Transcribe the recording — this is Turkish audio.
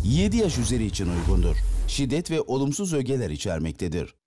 7 yaş üzeri için uygundur. Şiddet ve olumsuz ögeler içermektedir.